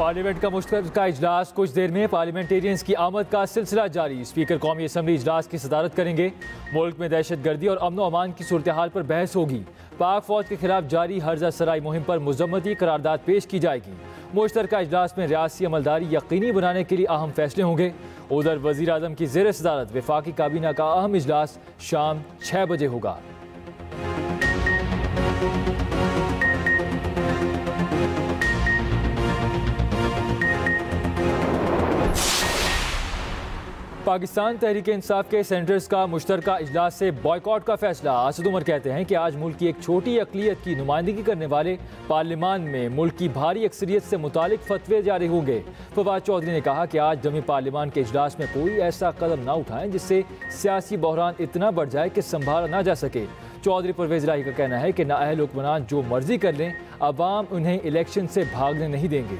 Parliament का मुश्तरका इजलास कुछ देर में पार्लियामेंटेरियंस की आमद का सिलसिला जारी। स्पीकर कौमी असम्बली इजलास की सदारत करेंगे। मुल्क में दहशत गर्दी और अमन अमान की सूरत हाल पर बहस होगी। पाक फौज के खिलाफ जारी हर्जा सराई मुहिम पर मुजम्मती करारदाद पेश की जाएगी। मुश्तरका इजलास में रियासी अमलदारी यकीनी बनाने के लिए अहम फैसले होंगे। उधर वज़ीर आज़म की ज़ेर सदारत वफाकी काबीना का अहम इजलास शाम 6 बजे होगा। पाकिस्तान तहरीक इंसाफ के सेनेटर्स का मुश्तरका इजलास से बॉयकॉट का फैसला। असद उमर कहते हैं कि आज मुल्क की एक छोटी अक़लियत की नुमाइंदगी करने वाले पार्लियामान में मुल्क की भारी अक्सरियत से मुतालिक फतवे जारी होंगे। फवाद चौधरी ने कहा कि आज जमी पार्लियामान के इजलास में कोई ऐसा कदम ना उठाएं जिससे सियासी बहरान इतना बढ़ जाए कि संभाला ना जा सके। चौधरी परवेज़ इलाही का कहना है कि नाअहल हुक्मरान जो मर्जी कर लें, अवाम उन्हें इलेक्शन से भागने नहीं देंगे।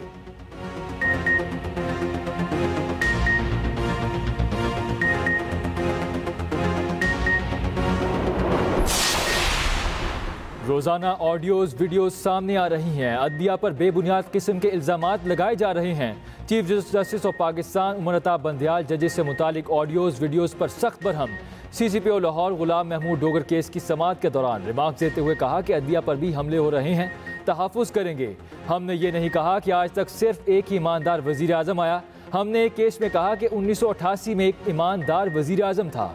रोजाना ऑडियोज वीडियोज सामने आ रही हैं। अदलिया पर बेबुनियाद किस्म के इल्जामात लगाए जा रहे हैं। Chief justice of Pakistan Umar Ata Bandial जजेस से मुतालिक ऑडियोज वीडियोज पर सख्त बरहम। CCPO लाहौर गुलाम महमूद डोगर केस की समाअत के दौरान रिमार्क देते हुए कहा कि अदलिया पर भी हमले हो रहे हैं, तहफ़्फ़ुज़ करेंगे। हमने ये नहीं कहा कि आज तक सिर्फ एक ही ईमानदार वज़ीर आज़म आया। हमने एक केस में कहा कि 1988 में एक ईमानदार वज़ीर आज़म था।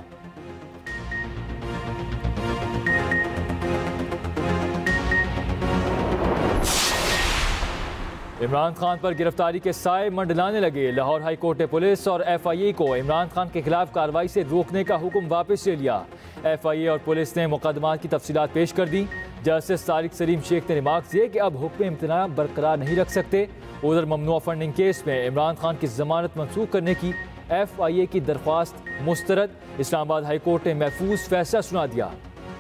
इमरान खान पर गिरफ्तारी के साए मंडलाने लगे। लाहौर हाई कोर्ट ने पुलिस और FIA को इमरान खान के खिलाफ कार्रवाई से रोकने का हुक्म वापस ले लिया। FIA और पुलिस ने मुकदमात की तफसीलात पेश कर दी। जस्टिस तारिक सलीम शेख ने रिमार्क दिए कि अब हुक्म इम्तना बरकरार नहीं रख सकते। उधर ममनुआ फंडिंग केस में इमरान खान की जमानत मनसूख करने की FIA की दरख्वास्त मुस्तरद। इस्लामाबाद हाई कोर्ट ने महफूज फैसला सुना दिया।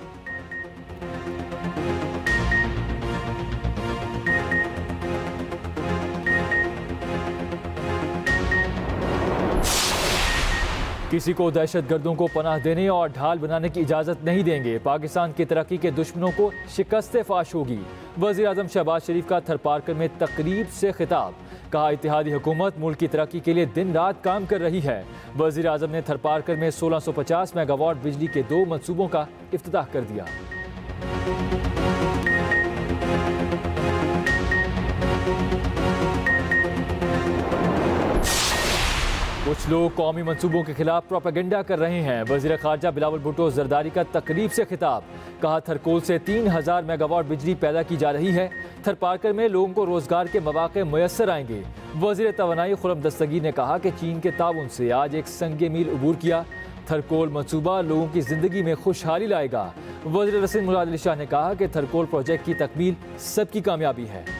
किसी को दहशतगर्दों को पनाह देने और ढाल बनाने की इजाज़त नहीं देंगे। पाकिस्तान की तरक्की के दुश्मनों को शिकस्त फाश होगी। वज़ीर आज़म शहबाज शरीफ का थरपारकर में तकरीब से खिताब। कहा इत्तेहादी हुकूमत मुल्क की तरक्की के लिए दिन रात काम कर रही है। वज़ीर आज़म ने थरपारकर में 1650 मेगावाट बिजली के 2 मनसूबों का इफ्तिताह कर दिया। कुछ लोग कौमी मंसूबों के खिलाफ प्रोपेगेंडा कर रहे हैं। वज़ीर ख़ारजा बिलावल भुट्टो ज़रदारी का तकरीब से खिताब। कहा थरकोल से 3000 मेगावाट बिजली पैदा की जा रही है। थरपारकर में लोगों को रोज़गार के मौक़े मुयस्सर आएंगे। वज़ीर तवानाई खुर्रम दस्तगीर ने कहा कि चीन के ताउन से आज एक संगे मील अबूर किया। थरकोल मंसूबा लोगों की ज़िंदगी में खुशहाली लाएगा। वज़ीर रसीद मुराद अली शाह ने कहा कि थरकोल प्रोजेक्ट की तकमील सबकी कामयाबी है।